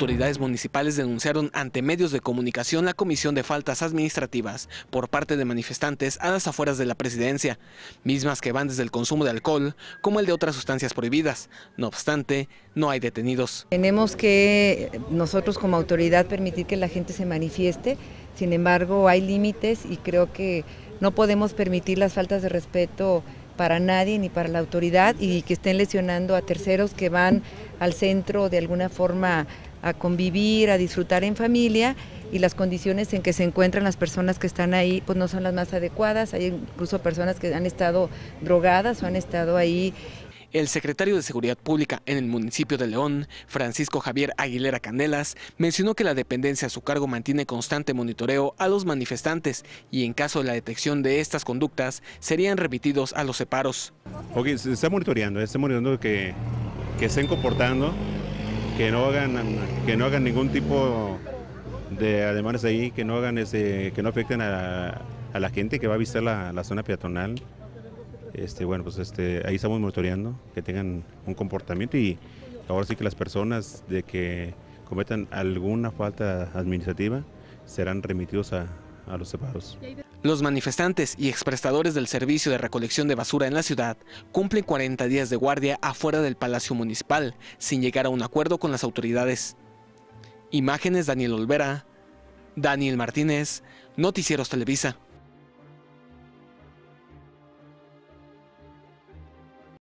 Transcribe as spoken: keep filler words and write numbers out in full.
Autoridades municipales denunciaron ante medios de comunicación la comisión de faltas administrativas por parte de manifestantes a las afueras de la presidencia, mismas que van desde el consumo de alcohol como el de otras sustancias prohibidas. No obstante, no hay detenidos. Tenemos que nosotros como autoridad permitir que la gente se manifieste, sin embargo hay límites y creo que no podemos permitir las faltas de respeto para nadie ni para la autoridad y que estén lesionando a terceros que van al centro de alguna forma a convivir, a disfrutar en familia, y las condiciones en que se encuentran las personas que están ahí pues no son las más adecuadas. Hay incluso personas que han estado drogadas o han estado ahí. El secretario de Seguridad Pública en el municipio de León, Francisco Javier Aguilera Candelas, mencionó que la dependencia a su cargo mantiene constante monitoreo a los manifestantes y en caso de la detección de estas conductas serían remitidos a los separos. Ok, se está monitoreando, está monitoreando que, que estén comportando, que no hagan, que no hagan ningún tipo de ademanes ahí, que no hagan ese, que no afecten a, a la gente que va a visitar la, la zona peatonal. Este, bueno, pues este, ahí estamos monitoreando que tengan un comportamiento y ahora sí que las personas de que cometan alguna falta administrativa serán remitidos a, a los separos. Los manifestantes y exprestadores del servicio de recolección de basura en la ciudad cumplen cuarenta días de guardia afuera del Palacio Municipal sin llegar a un acuerdo con las autoridades. Imágenes Daniel Olvera, Daniel Martínez, Noticieros Televisa.